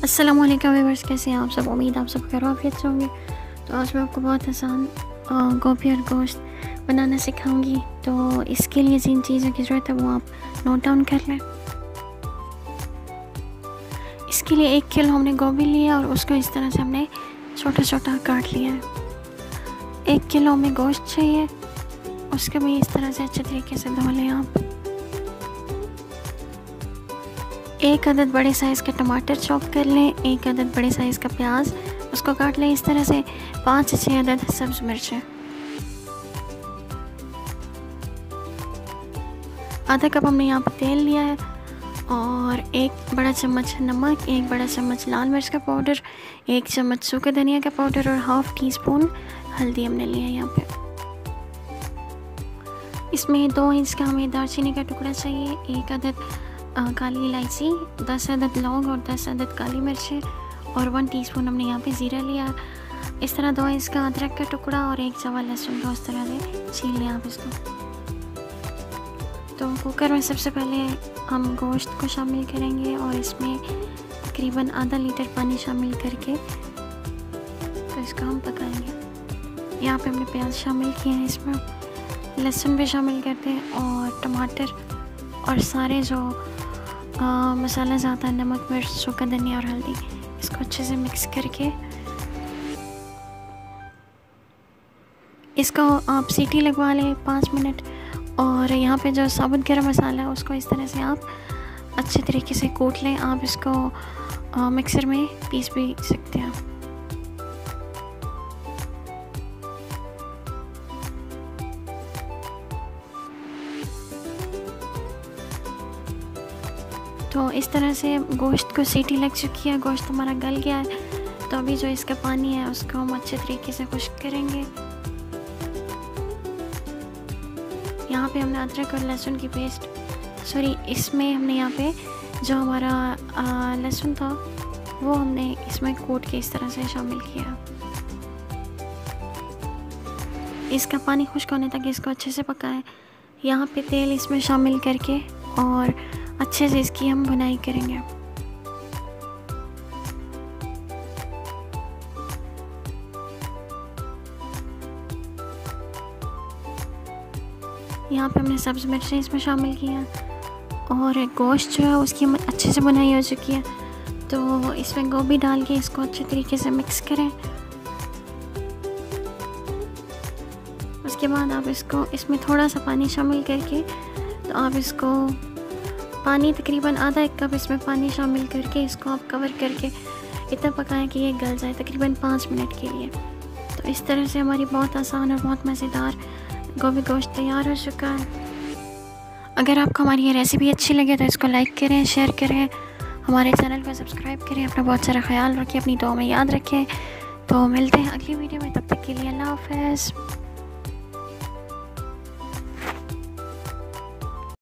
अस्सलामुअलैकुम व्यूअर्स, कैसे हैं आप सब। उम्मीद आप सब खैरियत से होंगे। तो आज मैं आपको बहुत आसान गोभी और गोश्त बनाना सिखाऊंगी। तो इसके लिए जिन चीज़ों की ज़रूरत है वो आप नोट डाउन कर लें। इसके लिए 1 किलो हमने गोभी लिया और उसको इस तरह से हमने छोटा छोटा काट लिया है। 1 किलो में गोश्त चाहिए, उसको भी इस तरह से अच्छे तरीके से धो लें आप। 1 अदद बड़े साइज़ का टमाटर चॉप कर लें। 1 अदद बड़े साइज़ का प्याज, उसको काट लें इस तरह से। 5 से 6 अदद सब्ज़ मिर्चें। आधा कप हमने यहाँ पर तेल लिया है और 1 बड़ा चम्मच नमक, 1 बड़ा चम्मच लाल मिर्च का पाउडर, 1 चम्मच सूखा धनिया का पाउडर और ½ टीस्पून हल्दी हमने लिया है यहाँ पे। इसमें 2 इंच का हमें दालचीनी का टुकड़ा चाहिए, 1 अदद काली इलायची, 10 अदद लौंग और 10 अदद काली मिर्चें और 1 टीस्पून हमने यहाँ पे ज़ीरा लिया। इस तरह 2 इंच का अदरक का टुकड़ा और 1 जवा लहसुन को इस तरह से छील लिया आप इसको। तो कुकर में सबसे पहले हम गोश्त को शामिल करेंगे और इसमें तकरीबन आधा लीटर पानी शामिल करके तो इसको हम पकाएंगे। यहाँ पे हमने प्याज शामिल किए हैं, इसमें लहसुन भी शामिल करते हैं और टमाटर और सारे जो मसाला ज़्यादा, नमक, मिर्च, सूखा धनिया और हल्दी, इसको अच्छे से मिक्स करके इसको आप सीटी लगवा लें 5 मिनट। और यहाँ पे जो साबुत गरम मसाला है उसको इस तरह से आप अच्छे तरीके से कूट लें। आप इसको मिक्सर में पीस भी सकते हैं। तो इस तरह से गोश्त को सीटी लग चुकी है, गोश्त हमारा गल गया है। तो अभी जो इसका पानी है उसको हम अच्छे तरीके से खुश्क करेंगे। यहाँ पे हमने अदरक और लहसुन की पेस्ट, इसमें हमने यहाँ पे जो हमारा लहसुन था वो हमने इसमें कूट के इस तरह से शामिल किया। इसका पानी खुश्क होने तक इसको अच्छे से पकाएं। यहाँ पे तेल इसमें शामिल करके और अच्छे से इसकी हम भुनाई करेंगे। यहाँ पे हमने सब्ज़ मिर्चें इसमें शामिल की हैं और गोश्त जो है उसकी अच्छे से भुनाई हो चुकी है। तो इसमें गोभी डाल के इसको अच्छे तरीके से मिक्स करें। उसके बाद आप इसमें थोड़ा सा पानी शामिल करके तो आप इसको पानी तकरीबन आधा 1 कप इसमें पानी शामिल करके इसको आप कवर करके इतना पकाएं कि ये गल जाए, तकरीबन 5 मिनट के लिए। तो इस तरह से हमारी बहुत आसान और बहुत मज़ेदार गोभी गोश्त तैयार हो चुका है। अगर आपको हमारी ये रेसिपी अच्छी लगे तो इसको लाइक करें, शेयर करें, हमारे चैनल को सब्सक्राइब करें। अपना बहुत सारा ख्याल रखें, अपनी दुआ में याद रखें। तो मिलते हैं अगली वीडियो में, तब तक के लिए अल्लाह हाफ़िज़।